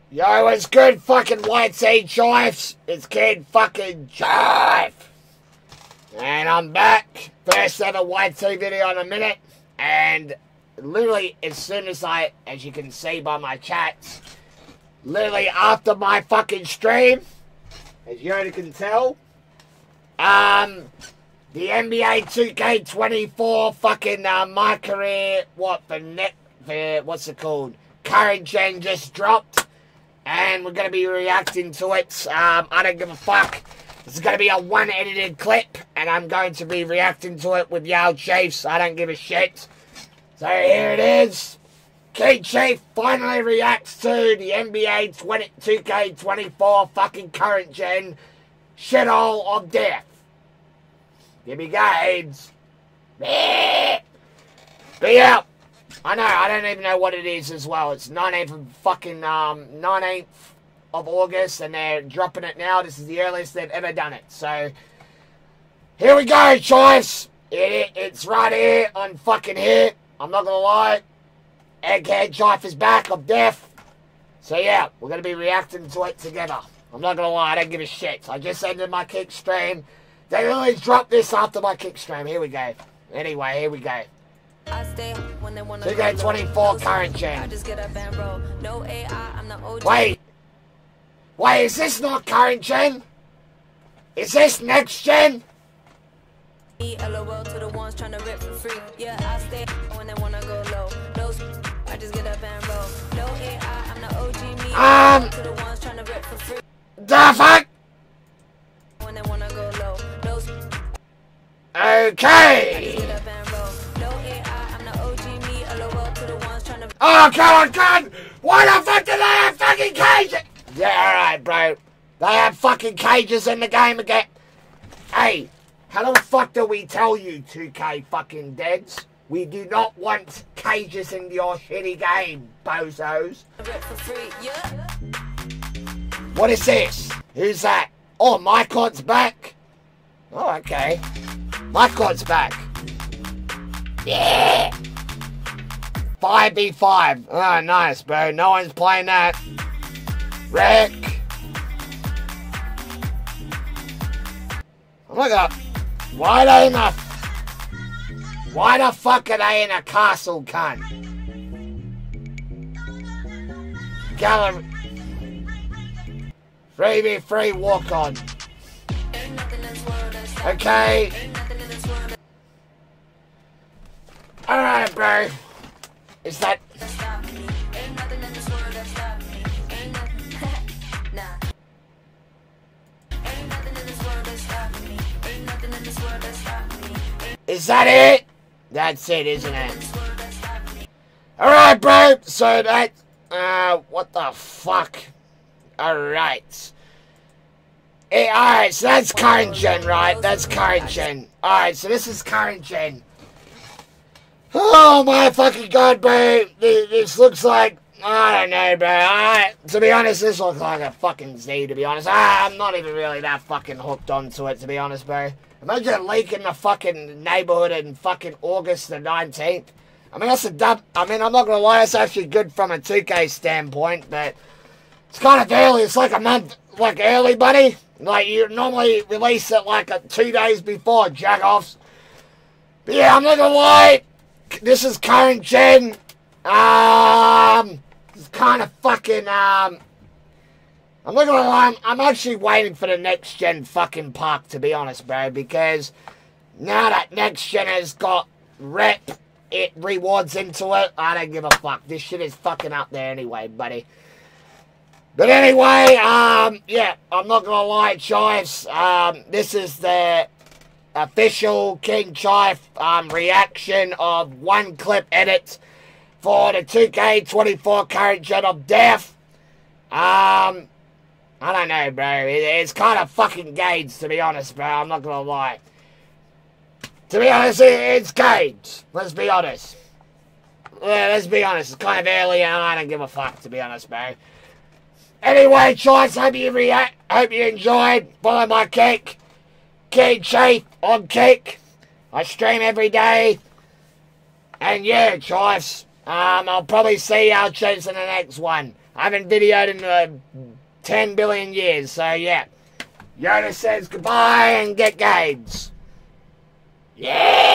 Yo, what's good, fucking White Sea Chiefs? It's Kid fucking Chief. And I'm back. First ever White Sea video in a minute. And literally, as soon as you can see by my chats, literally after my fucking stream, as you already can tell, the NBA 2K24 fucking, my career, what's it called? Current Gen just dropped. And we're going to be reacting to it. I don't give a fuck. This is going to be a one edited clip. And I'm going to be reacting to it with Yale Chiefs. I don't give a shit. So here it is. Kid Chief finally reacts to the NBA 2K24 fucking current gen shithole of death. Here we go, AIDS. Be out. I know, I don't even know what it is as well. It's 19th of August, and they're dropping it now. This is the earliest they've ever done it. So, here we go, Chiefs. It's right here on fucking here. I'm not gonna lie. Egghead Chief is back. I'm deaf. So, yeah, we're gonna be reacting to it together. I'm not gonna lie, I don't give a shit. I just ended my kick stream. They always drop this after my kick stream. Here we go. Anyway, here we go. 2K24 current gen. Wait, is this not current gen? Is this next gen? LOL to the ones trying to rip for free. Yeah, I stay when they wanna go low. No, I just get up and roll. No AI, I'm the OG me. To the ones trying to rip for free. The fuck? When they wanna go low. No, okay. Oh, come on! Why the fuck do they have fucking cages? Yeah, alright, bro. They have fucking cages in the game again. Hey, how the fuck do we tell you, 2K fucking deads? We do not want cages in your shitty game, bozos. What is this? Who's that? Oh, Mycot's back. Oh, okay. Mycot's back. Yeah! 5v5. Oh, nice, bro. No one's playing that. Wreck. Oh my god. Why the fuck are they in a castle, cunt? Gallery. 3v3 walk on. Okay. Alright, bro. Is that... Is that it? That's it, isn't it? Alright, bro. So that... what the fuck? Alright. Alright, so that's current gen, right? That's current gen. Alright, so this is current gen. Oh my fucking god, bro. This looks like... I don't know, bro. To be honest, this looks like a fucking Z, to be honest. I'm not even really that fucking hooked onto it, to be honest, bro. Imagine leaking the fucking neighborhood in fucking August the 19th. I mean, that's a dub. I mean, I'm not gonna lie, it's actually good from a 2K standpoint, but it's kind of early. It's like a month, like, early, buddy. Like, you normally release it like 2 days before, jack-offs. But yeah, I'm not gonna lie. This is current gen. It's kind of fucking, I'm not gonna lie, I'm actually waiting for the next gen fucking park, to be honest, bro, because now that next gen has got rewards into it, I don't give a fuck. This shit is fucking up there anyway, buddy. But anyway, yeah, I'm not gonna lie, Chiefs, this is the official King Chief reaction of one clip edit for the 2K24 current gen of death. I don't know, bro. It's kind of fucking Gades, to be honest, bro. I'm not gonna lie. To be honest, it's Gades. Let's be honest. Yeah, let's be honest. It's kind of early and I don't give a fuck, to be honest, bro. Anyway, Chiefs, hope you enjoyed. Follow my kick. Kid Chief on kick. I stream every day. And yeah, Chiefs, I'll probably see y'all troops in the next one. I haven't videoed in 10 billion years, so yeah. Yoda says goodbye and get Gades. Yeah!